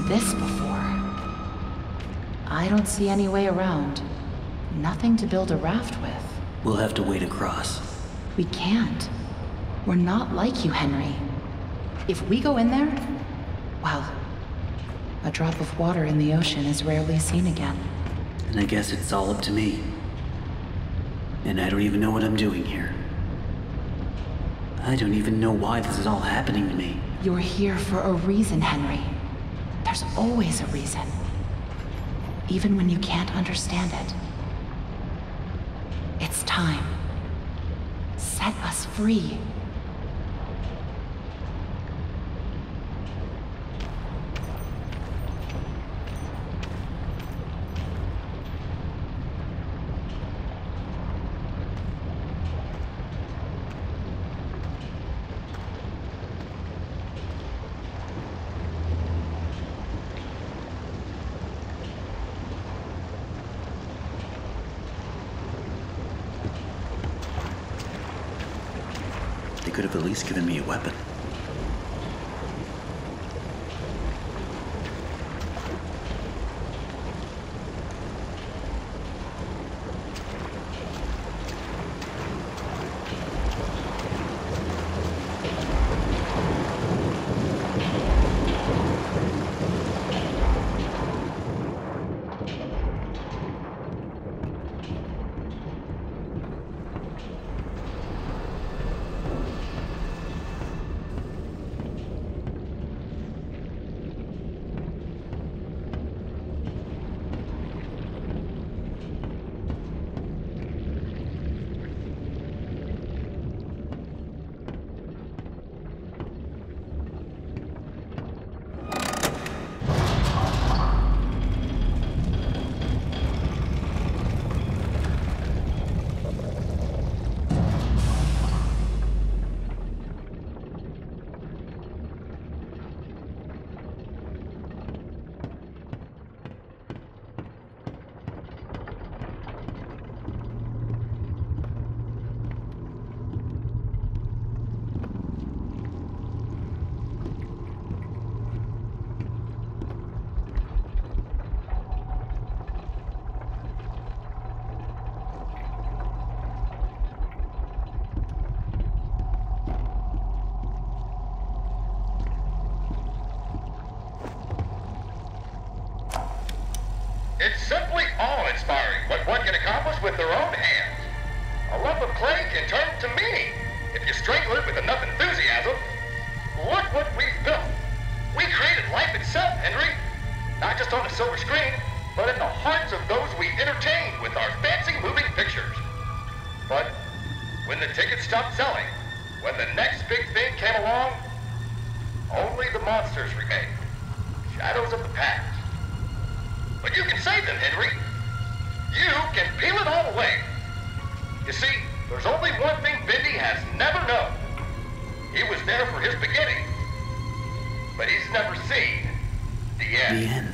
this before. I don't see any way around. Nothing to build a raft with. We'll have to wade across. We can't. We're not like you, Henry. If we go in there, well, a drop of water in the ocean is rarely seen again. And I guess it's all up to me. And I don't even know what I'm doing here. I don't even know why this is all happening to me. You're here for a reason, Henry. There's always a reason. Even when you can't understand it. It's time. Set us free. They could have at least given me a weapon. It's simply awe-inspiring what one can accomplish with their own hands. A lump of clay can turn to meaning if you strangle it with enough enthusiasm. Look what we've built. We created life itself, Henry. Not just on a silver screen, but in the hearts of those we entertained with our fancy moving pictures. But when the tickets stopped selling, when the next big thing came along, only the monsters remained. Shadows of the past. But you can save them, Henry. You can peel it all away. You see, there's only one thing Bendy has never known. He was there for his beginning, but he's never seen the end. The end.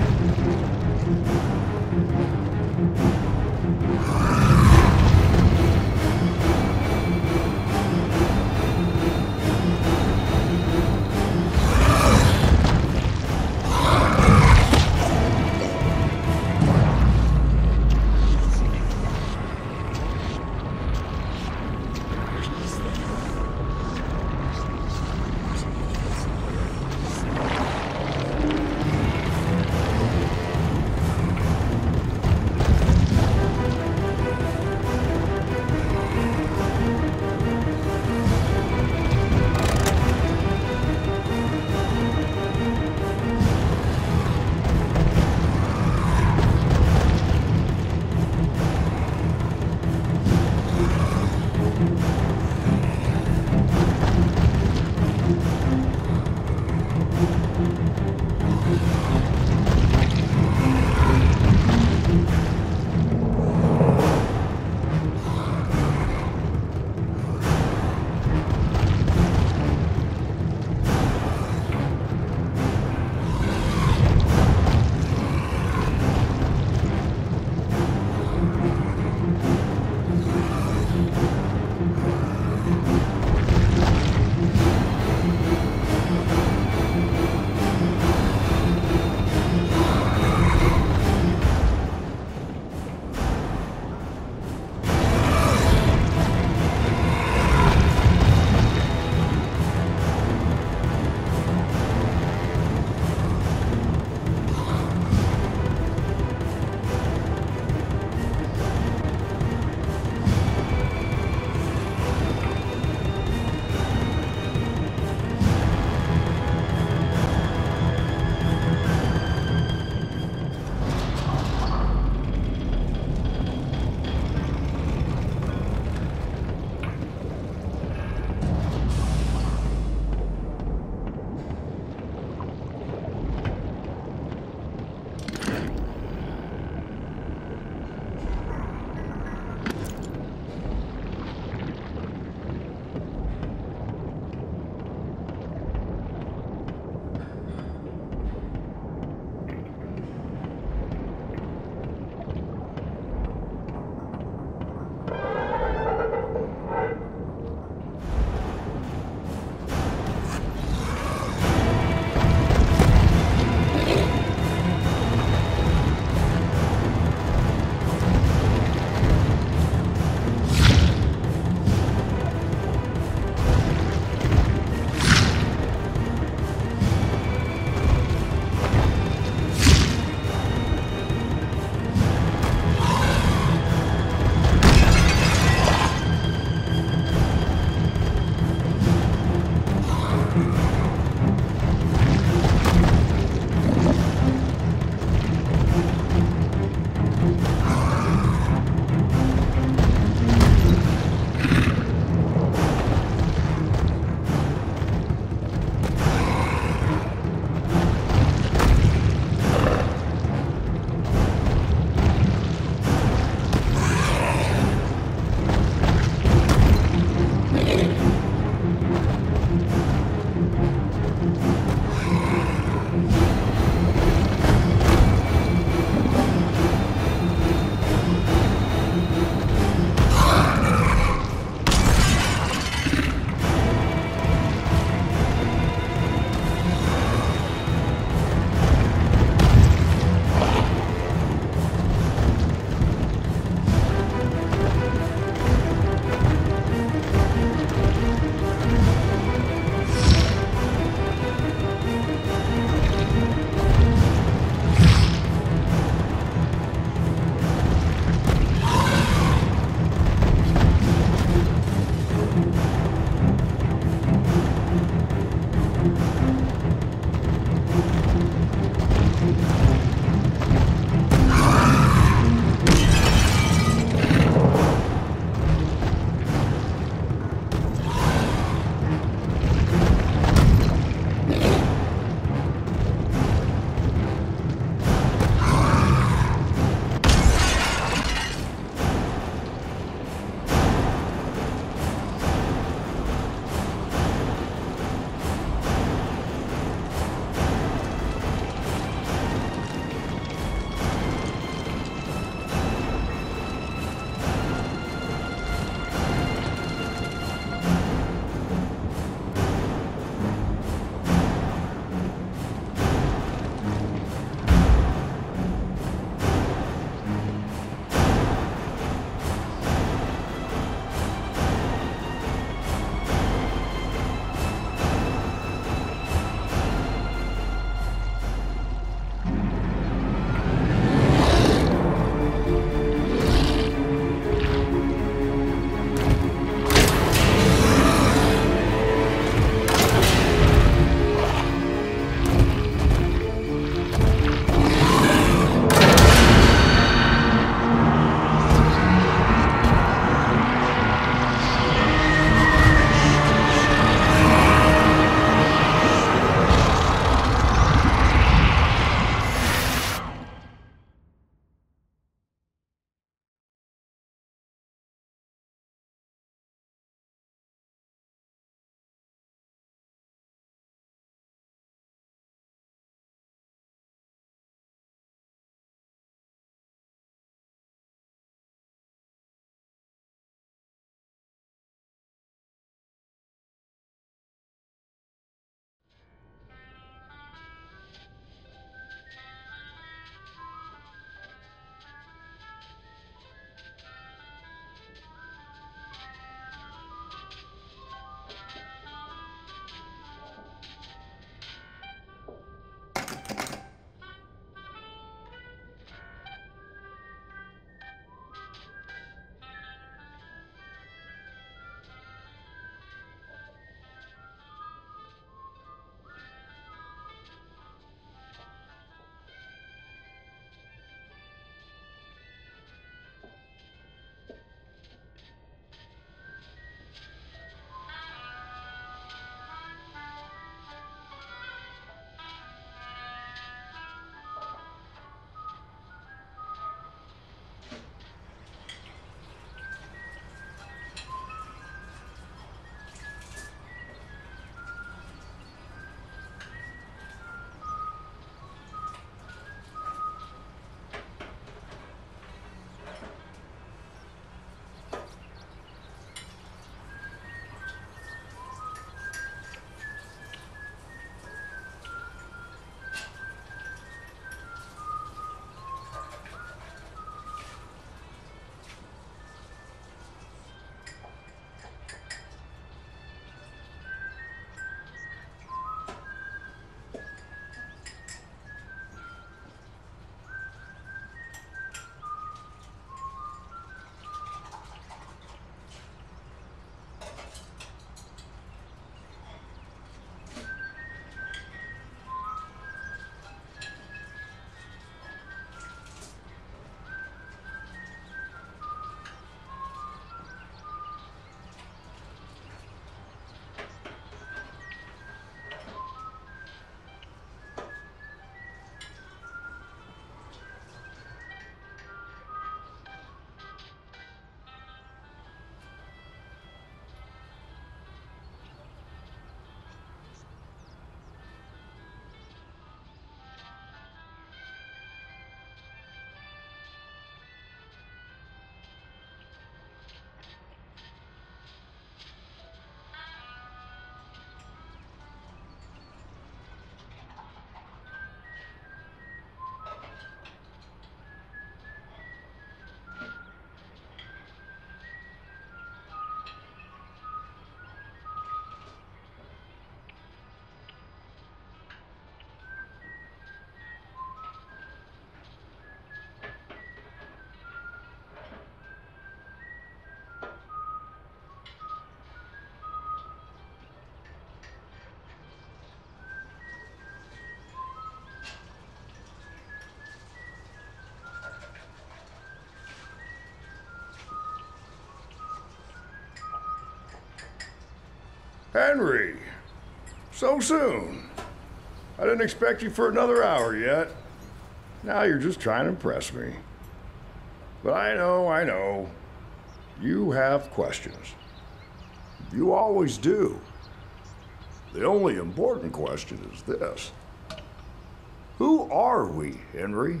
Henry! So soon. I didn't expect you for another hour yet. Now you're just trying to impress me. But I know. You have questions. You always do. The only important question is this. Who are we, Henry?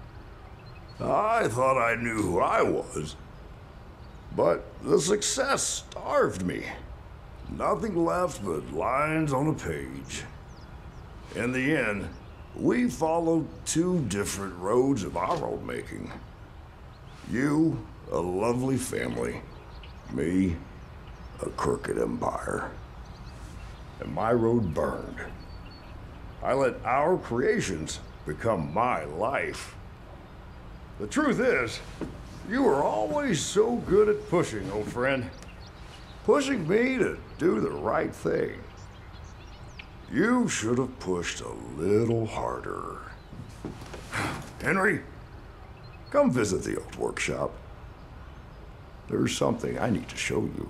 I thought I knew who I was. But the success starved me. Nothing left but lines on a page. In the end, we followed two different roads of our own making. You, a lovely family. Me, a crooked empire. And my road burned. I let our creations become my life. The truth is, you were always so good at pushing, old friend. Pushing me to do the right thing. You should have pushed a little harder. Henry, come visit the old workshop. There's something I need to show you.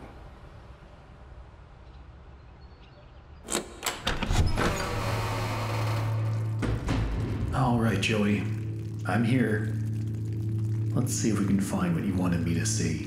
All right, Joey. I'm here. Let's see if we can find what you wanted me to see.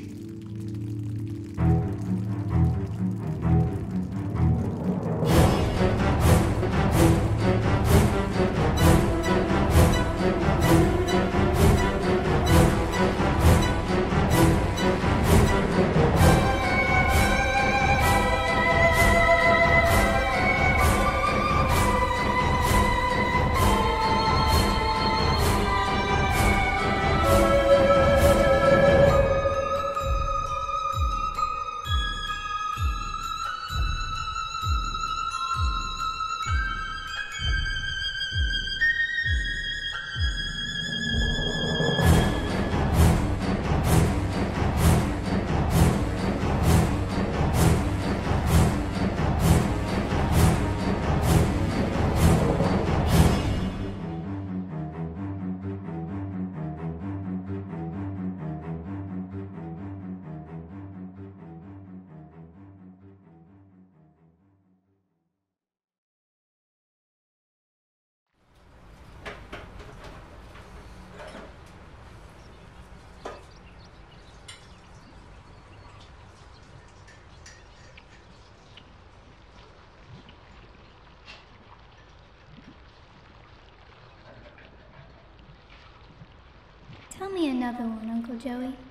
Tell me another one, Uncle Joey.